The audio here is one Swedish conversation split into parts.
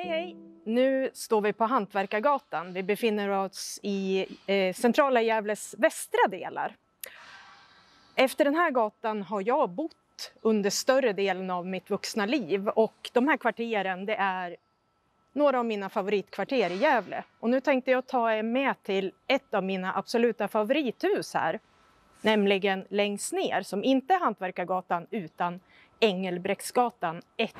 Hej hej! Nu står vi på Hantverkargatan. Vi befinner oss i centrala Gävles västra delar. Efter den här gatan har jag bott under större delen av mitt vuxna liv. Och de här kvarteren, det är några av mina favoritkvarter i Gävle. Och nu tänkte jag ta er med till ett av mina absoluta favorithus här. Nämligen längst ner, som inte är Hantverkargatan utan Engelbrektsgatan 1.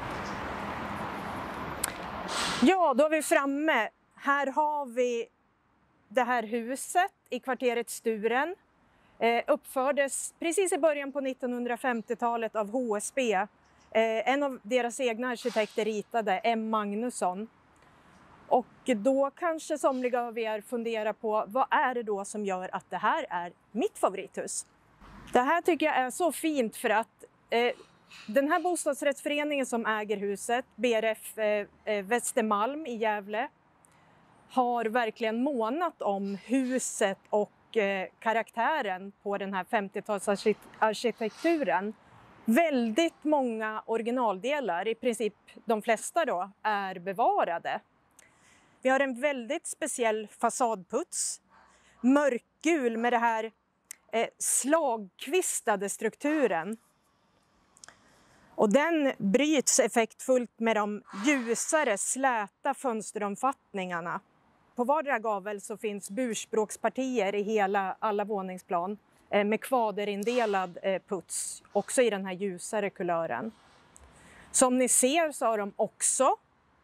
Ja, då är vi framme. Här har vi det här huset i kvarteret Sturen. Uppfördes precis i början på 1950-talet av HSB. En av deras egna arkitekter ritade, M. Magnusson. Och då kanske somliga av er funderar på vad är det då som gör att det här är mitt favorithus. Det här tycker jag är så fint för att den här bostadsrättsföreningen som äger huset, BRF Västermalm i Gävle, har verkligen månat om huset och karaktären på den här 50-talsarkitekturen. Väldigt många originaldelar, i princip de flesta då, är bevarade. Vi har en väldigt speciell fasadputs, mörkgul med det här slagkvistade strukturen. Och den bryts effektfullt med de ljusare, släta fönsteromfattningarna. På vardera gavel så finns burspråkspartier i alla våningsplan med kvaderindelad puts, också i den här ljusare kulören. Som ni ser så har de också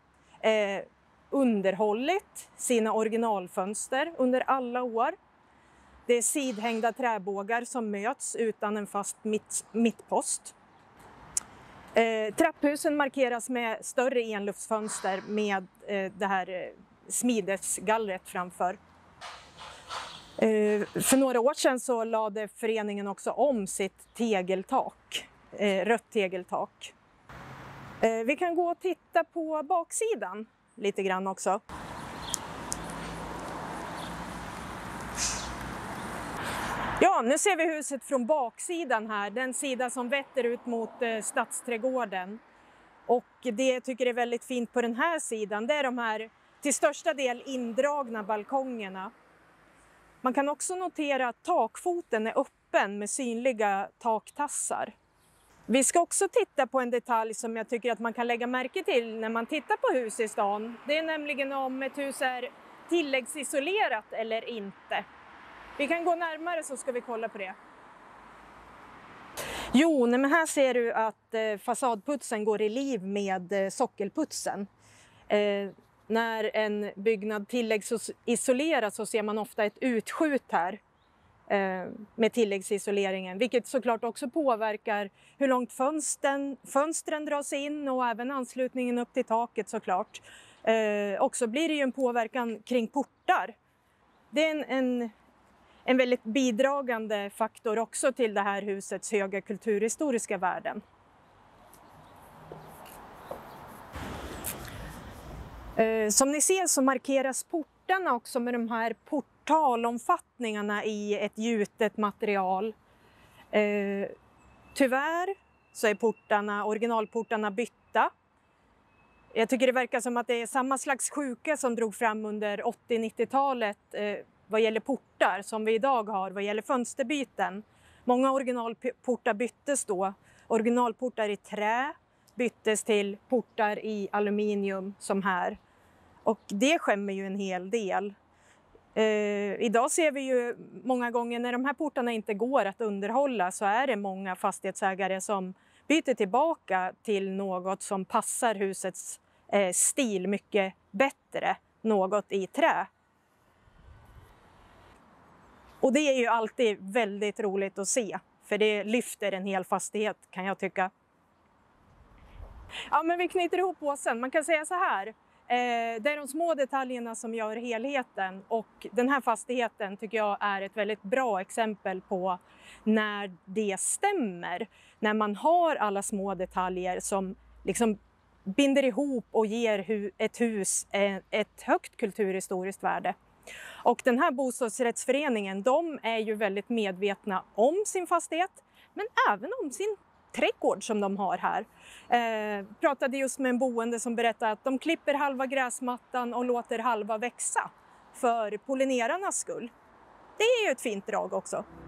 underhållit sina originalfönster under alla år. Det är sidhängda träbågar som möts utan en fast mittpost. Trapphusen markeras med större enluftsfönster med det här smidesgallret framför. För några år sedan så lade föreningen också om sitt tegeltak, rött tegeltak. Vi kan gå och titta på baksidan lite grann också. Ja, nu ser vi huset från baksidan här, den sida som vetter ut mot Stadsträdgården. Och det jag tycker är väldigt fint på den här sidan, det är de här till största del indragna balkongerna. Man kan också notera att takfoten är öppen med synliga taktassar. Vi ska också titta på en detalj som jag tycker att man kan lägga märke till när man tittar på hus i stan. Det är nämligen om ett hus är tilläggsisolerat eller inte. Vi kan gå närmare så ska vi kolla på det. Jo, men här ser du att fasadputsen går i liv med sockelputsen. När en byggnad tilläggsisoleras så ser man ofta ett utskjut här med tilläggsisoleringen. Vilket såklart också påverkar hur långt fönstren dras in och även anslutningen upp till taket såklart. Också blir det ju en påverkan kring portar. Det är en väldigt bidragande faktor också till det här husets höga kulturhistoriska värden. Som ni ser så markeras portarna också med de här portalomfattningarna i ett gjutet material. Tyvärr så är originalportarna bytta. Jag tycker det verkar som att det är samma slags sjuka som drog fram under 80-90-talet vad gäller portar som vi idag har vad gäller fönsterbyten. Många originalportar byttes då. Originalportar i trä byttes till portar i aluminium som här. Och det skämmer ju en hel del. Idag ser vi ju många gånger när de här portarna inte går att underhålla så är det många fastighetsägare som byter tillbaka till något som passar husets stil mycket bättre. Något i trä. Och det är ju alltid väldigt roligt att se. För det lyfter en hel fastighet kan jag tycka. Ja, men vi knyter ihop påsen. Man kan säga så här. Det är de små detaljerna som gör helheten. Och den här fastigheten tycker jag är ett väldigt bra exempel på när det stämmer. När man har alla små detaljer som liksom binder ihop och ger ett hus ett högt kulturhistoriskt värde. Och den här bostadsrättsföreningen, de är ju väldigt medvetna om sin fastighet men även om sin trädgård som de har här. Pratade just med en boende som berättade att de klipper halva gräsmattan och låter halva växa för pollinerarnas skull. Det är ju ett fint drag också.